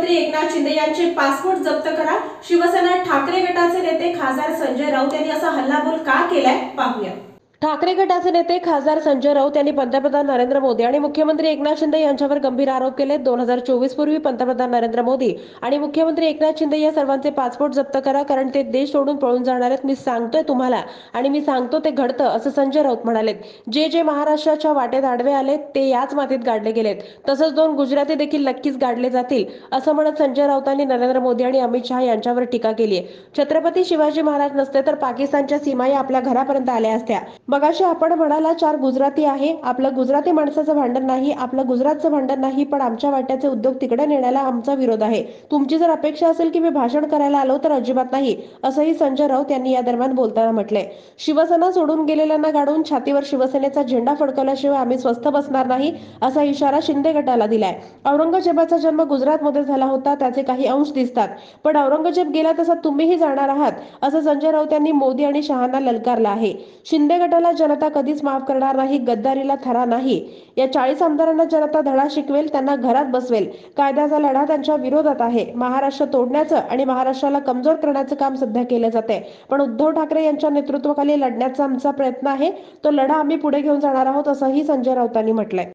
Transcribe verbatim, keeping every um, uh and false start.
मुख्यमंत्री एकनाथ शिंदे यांचे पासपोर्ट जप्त करा। शिवसेना ठाकरे गटाचे नेते खासदार संजय राऊत यांनी असा हल्लाबोल का केलाय पाहूया। ठाकरे गटाचे नेते खासदार संजय राऊत यांनी पंतप्रधान नरेंद्र मोदी आणि मुख्यमंत्री एकनाथ शिंदे यांच्यावर गंभीर आरोप केले। दोन हजार चोवीस पूर्वी पंतप्रधान नरेंद्र मोदी आणि मुख्यमंत्री एकनाथ शिंदे या सर्वांचे पासपोर्ट जप्त करा, कारण ते देश सोडून पळून जाणार आहेत। मी सांगतोय तुम्हाला आणि मी सांगतो ते घडतं, असं संजय राऊत म्हणाले। जे जे महाराष्ट्राच्या वाटेत आडवे आले ते याच मातीत गाडले गेलेत, तसंच दोन गुजराती देखील नक्कीच गाडले जातील, असं म्हणत संजय राऊतांनी नरेंद्र मोदी आणि अमित शहा यांच्यावर टीका केली आहे। छत्रपती शिवाजी महाराज नसते तर पाकिस्तानच्या सीमाही आपल्या घरापर्यंत आल्या असत्या। मगाशी आपण म्हणाला चार गुजराती आहे, आपलं गुजराती माणसाचं भांडण नाही, आपलं गुजरातचं भांडण नाही, पण आमच्या वाट्याचे उद्योग तिकडे नेण्याला आमचा विरोध आहे। तुमची जर अपेक्षा असेल की मी भाषण करायला आलो तर अजिबात नाही, असंही संजय राऊत यांनी या दरम्यान बोलताना म्हटलंय। शिवसेना सोडून गेलेल्यांना गाडून छातीवर शिवसेनेचा झेंडा फडकवल्याशिवाय आम्ही स्वस्थ बसणार नाही, असा इशारा शिंदे गटाला दिलाय। औरंगजेबाचा जन्म गुजरातमध्ये झाला होता, त्याचे काही अंश दिसतात, पण औरंगजेब गेला तसा तुम्हीही जाणार आहात, असं संजय राऊत यांनी मोदी आणि शहांना ललकारलं आहे। शिंदे गटाला जनता कधीच माफ करणार नाही, गद्दारीला थरा नाही। या चाळीस आमदारांना जनता धडा शिकवेल, त्यांना घरात बसवेल। कायद्याचा लढा त्यांच्या विरोधात आहे। महाराष्ट्र तोडण्याचं आणि महाराष्ट्राला कमजोर करण्याचं काम सध्या केलं जाते, पण उद्धव ठाकरे यांच्या नेतृत्वाखाली लढण्याचा आमचा प्रयत्न आहे, तो लढा आम्ही पुढे घेऊन जाणार आहोत, असंही संजय राऊतांनी म्हटलंय।